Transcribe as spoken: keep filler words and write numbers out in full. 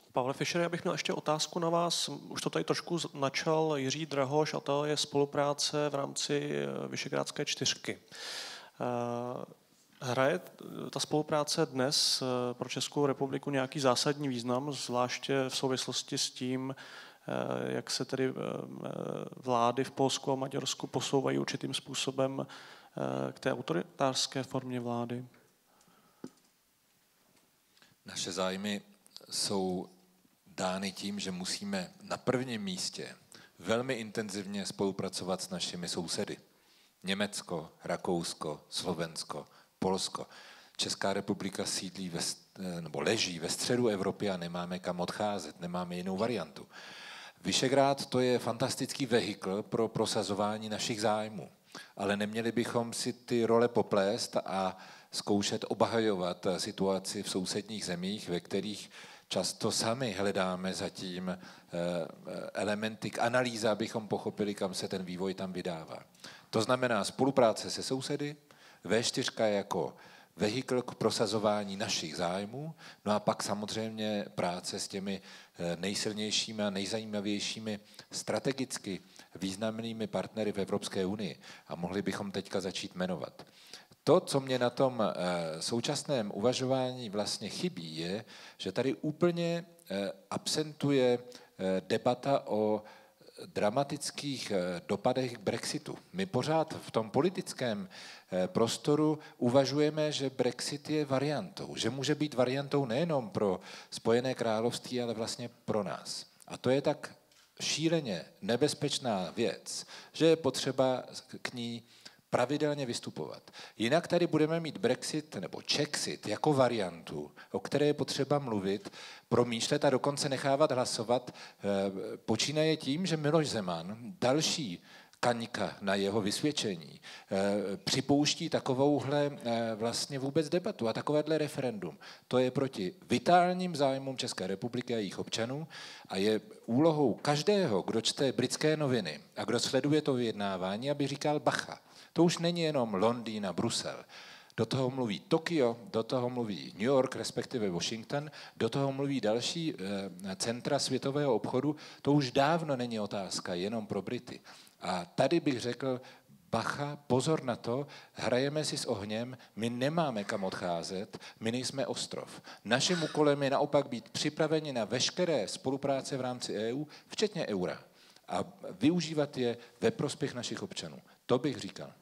Pavle Fischere, já bych měl ještě otázku na vás. Už to tady trošku načal Jiří Drahoš, a to je spolupráce v rámci Visegrádské čtyřky. Hraje ta spolupráce dnes pro Českou republiku nějaký zásadní význam, zvláště v souvislosti s tím, jak se tedy vlády v Polsku a Maďarsku posouvají určitým způsobem k té autoritářské formě vlády? Naše zájmy jsou dány tím, že musíme na prvním místě velmi intenzivně spolupracovat s našimi sousedy. Německo, Rakousko, Slovensko, Polsko. Česká republika sídlí ve, nebo leží ve středu Evropy a nemáme kam odcházet, nemáme jinou variantu. Visegrád to je fantastický vehikl pro prosazování našich zájmů, ale neměli bychom si ty role poplést a zkoušet obhajovat situaci v sousedních zemích, ve kterých často sami hledáme zatím elementy k analýze, abychom pochopili, kam se ten vývoj tam vydává. To znamená spolupráce se sousedy, vé čtyři jako vehikl k prosazování našich zájmů, no a pak samozřejmě práce s těmi nejsilnějšími a nejzajímavějšími strategicky významnými partnery v Evropské unii. A mohli bychom teďka začít jmenovat. To, co mě na tom současném uvažování vlastně chybí, je, že tady úplně absentuje debata o dramatických dopadech Brexitu. My pořád v tom politickém prostoru uvažujeme, že Brexit je variantou, že může být variantou nejenom pro Spojené království, ale vlastně pro nás. A to je tak šíleně nebezpečná věc, že je potřeba k ní pravidelně vystupovat. Jinak tady budeme mít Brexit nebo Czexit jako variantu, o které je potřeba mluvit, promýšlet a dokonce nechávat hlasovat. Počínaje tím, že Miloš Zeman, další kaňka na jeho vysvědčení, připouští takovouhle vlastně vůbec debatu a takovéhle referendum. To je proti vitálním zájmům České republiky a jejich občanů a je úlohou každého, kdo čte britské noviny a kdo sleduje to vyjednávání, aby říkal bacha. To už není jenom Londýn a Brusel. Do toho mluví Tokio, do toho mluví New York, respektive Washington, do toho mluví další centra světového obchodu. To už dávno není otázka jenom pro Brity. A tady bych řekl, bacha, pozor na to, hrajeme si s ohněm, my nemáme kam odcházet, my nejsme ostrov. Naším úkolem je naopak být připraveni na veškeré spolupráce v rámci E U, včetně eura. A využívat je ve prospěch našich občanů. To bych říkal.